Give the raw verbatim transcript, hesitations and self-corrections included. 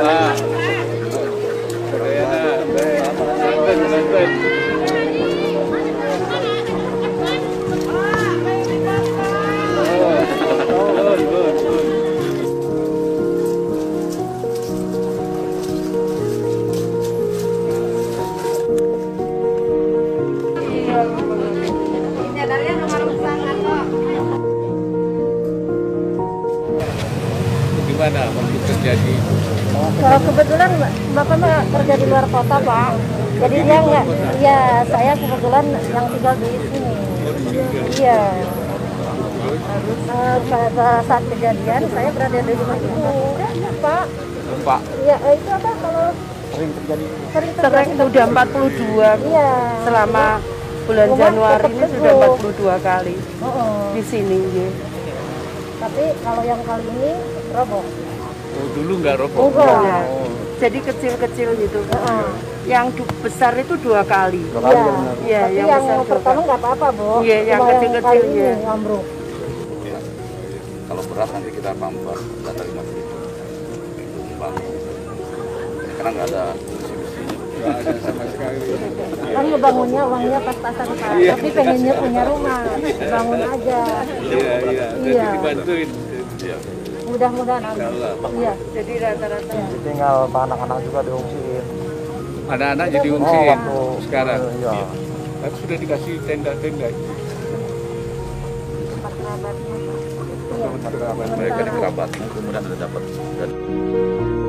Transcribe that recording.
Pak. Banten, Banten. Good, good, good. Gimana waktu kerja di? Kalau kebetulan Bapak mah kerja di luar kota, Pak. Jadi dia nggak, iya saya kebetulan yang tinggal di sini. Iya. Uh, pada saat kejadian saya berada di rumah ibu, Pak. Pak. Iya, eh, itu apa kalau Sering terjadi. sering Sering terjadi? sudah empat puluh dua. Iya. Selama bulan Rumah Januari tetap ini sudah gedung. empat puluh dua kali Oh, di sini. Ya. tapi kalau yang kali ini roboh. Oh, dulu nggak roboh. Enggak. Ya. Oh. Jadi kecil-kecil gitu. Heeh. Yang du- besar itu dua kali. Iya. Iya, Tapi yang yang, besar dua pertama kali. nggak apa-apa, Bu. Iya, yang Cuma kecil-kecil, kali iya. ini ambruk. Ya, kalau berat nanti kita pampas data lima itu bangun karena nggak ada besi-besinya. Nggak ada sama sekali. Kan ngebangunnya uangnya pas-pasan, Pak. Iya. Tapi pengennya punya rumah, bangun aja. Iya, iya. Jadi Iya. dibantuin. Iya. Mudah-mudahan amin. Insyaallah. Iya. Jadi rata-rata. Tinggal anak-anak juga diungsiin. Anak-anak jadi Oh, ungsiin waktu sekarang. Iya. Tapi sudah dikasih tenda-tenda. Tempat kerabatnya, Pak. Iya. Mereka di kerabat, kemudian ada dapat.